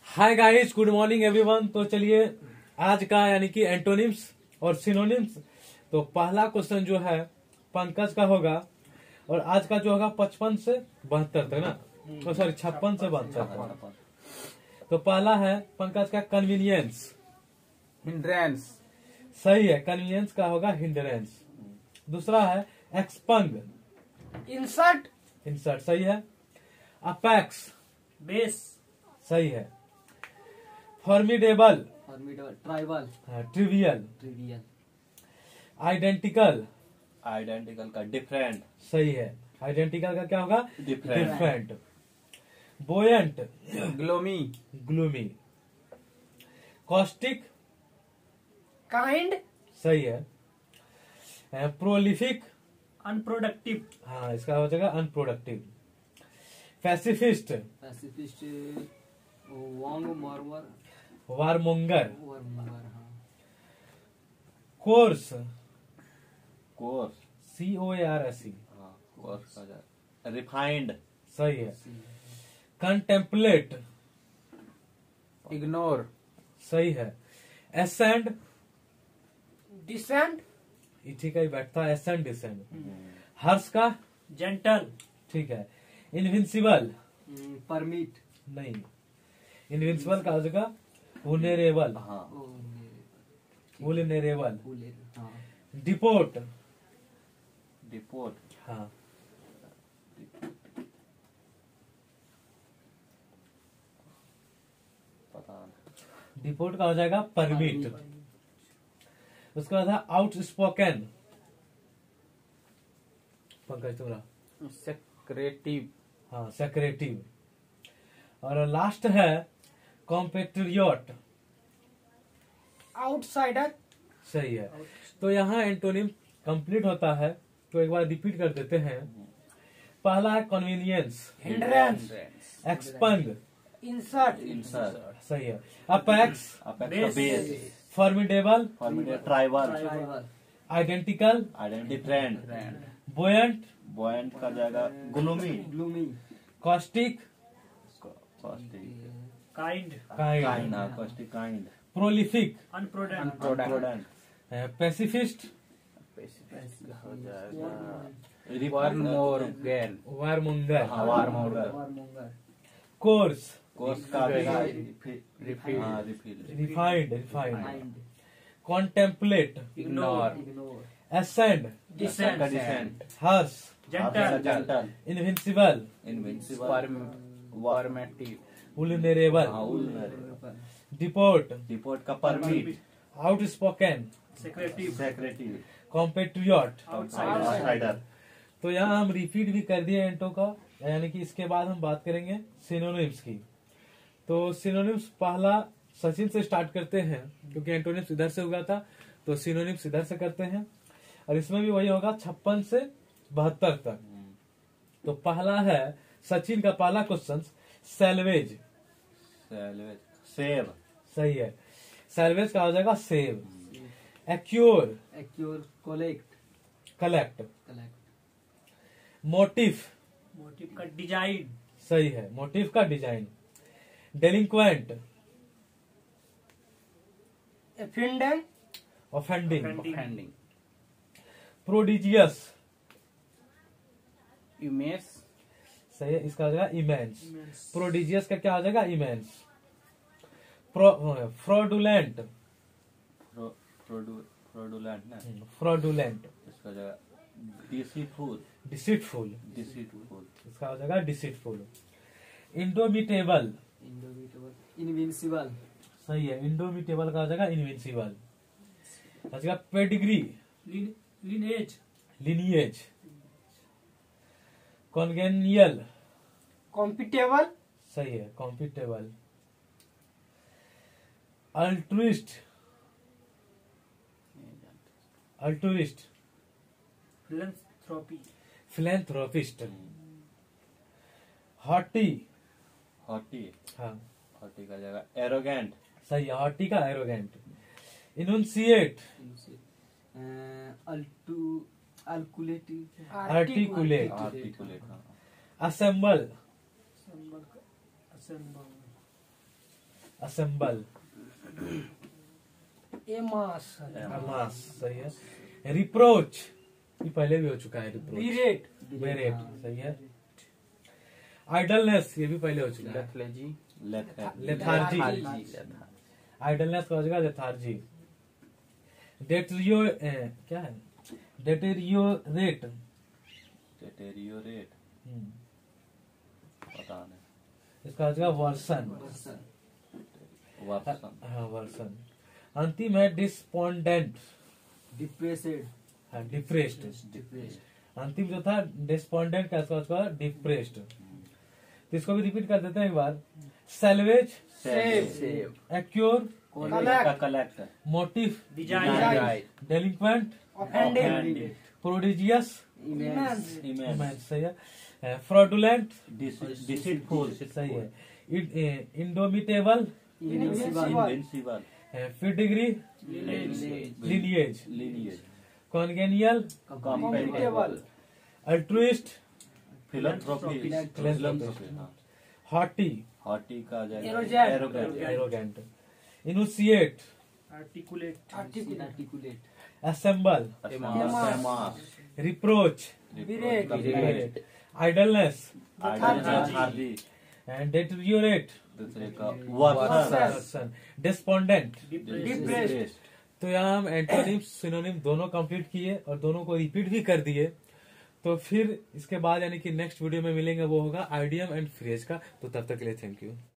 हाय guys, good morning everyone. तो चलिए आज का यानी कि एंटोनिम्स और सिनोनिम्स। तो पहला क्वेश्चन जो है पंकज का होगा और आज का जो होगा 55 से 72 तक ना, तो सॉरी 56 से 72। तो पहला है पंकज का कन्वीनियंस। हिंड्रेंस सही है, कन्वीनियंस का होगा हिंड्रेंस। दूसरा है एक्सपंग। इंसर्ट इंसर्ट सही है। अपेक्स बेस सही है। Formidable tribal trivial. Trivial identical identical का डिफरेंट सही है। आइडेंटिकल का क्या होगा? Different different. Buoyant gloomy gloomy. Caustic kind सही है। प्रोलिफिक अनप्रोडक्टिव हाँ, इसका हो जाएगा अनप्रोडक्टिव। पैसिफिस्ट पैसिफिस्ट वांग मार्वर वारमोंगर। हाँ कोर्स कोर्स COARSE कोर्स का जा रिफाइंड सही है। कंटेम्पलेट इग्नोर सही है। एसेंड डिसेंट इसी का ही बैठता है, एसेंड डिसेंड। हर्ष का जेंटल ठीक है। इनविंसिबल परमिट नहीं, इनविंसिबल का हो जाएगा वुलनरेबल। हाँ वुलनरेबल। हाँ डिपोर्ट डिपोर्ट हाँ। पता नहीं डिपोर्ट का हो जाएगा परमिट। उसका बाद है आउटस्पोकन। पंकज तुम्हारा सेक्रेटिव हाँ सेक्रेटिव। और लास्ट है कॉम्पेट्रियोट आउटसाइडर सही है। तो यहाँ एंटोनिम कंप्लीट होता है, तो एक बार रिपीट कर देते हैं। पहला है कन्वीनियंस, हिंड्रेंस एक्सपंग इंसर्ट इंसर्ट सही है। Apex apex base formidable tribal tribal identical different बोयंट buoyant का जाएगा gloomy gloomy caustic kind kind caustic kind prolific अनप्रोडक्ट product pacifist हो जाएगा वारमोर्गन वारमोंगर वारमोर्गन कोर्स कोर्स का जाएगा refill refill refined contemplate ignore ascend decent हर्ष gentle invincible invincible वार्मेटिव vulnerable deport deport का permit outspoken सेक्रेटिव कॉम्पेट्रियोट outsider. तो यहाँ हम रिपीट भी कर दिए एंटो का, यानी कि इसके बाद हम बात करेंगे सिनोनिम्स की। तो सिनोनिम्स पहला सचिन से स्टार्ट करते हैं, क्योंकि एंटोनिम्स इधर से हुआ था, तो सिनोनिम्स इधर से करते हैं। और इसमें भी वही होगा 56 से 72 तक। तो पहला है सचिन का पहला क्वेश्चन सैल्वेज। सेव सही है। सैल्वेज का हो जाएगा save. Accrue collect collect. Motive motive का डिजाइन सही है, मोटिव का डिजाइन। डेलिंक्वेंट एफेंडेंट ऑफेंडिंग। ऑफेंडिंग प्रोडिजियस इमेज सही है, इसका हो जाएगा इमेंस। प्रोडिजियस का क्या हो जाएगा? इमेंस। फ्रॉडुलेंट फ्रॉडुलेंट ना फ्रॉडुलेंट। इसका जाएगा डिसीटफुल डिसीटफुल डिसीटफुल इसका हो जाएगा डिसीटफुल। इंडोमिटेबल इनविंसिबल सही है। इंडोमिटेबल का हो जाएगा इनविंसिबल। हो जाएगा pedigree lineage lineage. Congenial compatible सही है, compatible. Altruist altruist philanthropy philanthropist. Haughty haughty हाँ हॉटी का जाएगा एरोगेंट सही है, हॉटी का arrogant. Enunciate articulate articulate assemble assemble, amass, amass, सही है। रिप्रोच, ये पहले भी हो चुका है, रिप्रोच। बिरेट, बेरेट, सही है। आइडलनेस, ये भी पहले हो चुका है। लेथलेजी, लेथार्जी, आइडलनेस का हो जाएगा लेथार्जी। डेटरियो क्या है, डेटेरियोरेट, डेटेरियोरेट, पता नहीं, इसका हो जाएगा वर्सन, वर्सन, हाँ वर्सन। अंतिम है डिस्पोंडेंट, डिप्रेसेड, हाँ डिप्रेस्ड। अंतिम जो था डिस्पोंडेंट का, इसका हो जाएगा डिप्रेस्ड। तो इसको भी रिपीट कर देते हैं एक बार। Salvage, save, accrue, collect, motive, design, delinquent, offended, prodigious, immense, immense, सही है। फ्रॉडुलेंट, डिसीटफुल, सही है। Indomitable, invincible, invincible, pedigree, lineage, lineage, congenial, compatible, altruist, philanthropy, haughty, haughty का जाएगा Arrogant. Arrogant, arrogant, enunciate, articulate, assemble, amass, reproach, berate, idleness, idle, and deteriorate, दूसरे का version, डिस्पोंडेंट। Depressed. तो यहाँ हम एंटोनिम सिनोनिम दोनों कंप्लीट किए और दोनों को रिपीट भी कर दिए। तो फिर इसके बाद यानी कि नेक्स्ट वीडियो में मिलेंगे, वो होगा आइडियम एंड फ्रेज का। तो तब तक के लिए थैंक यू।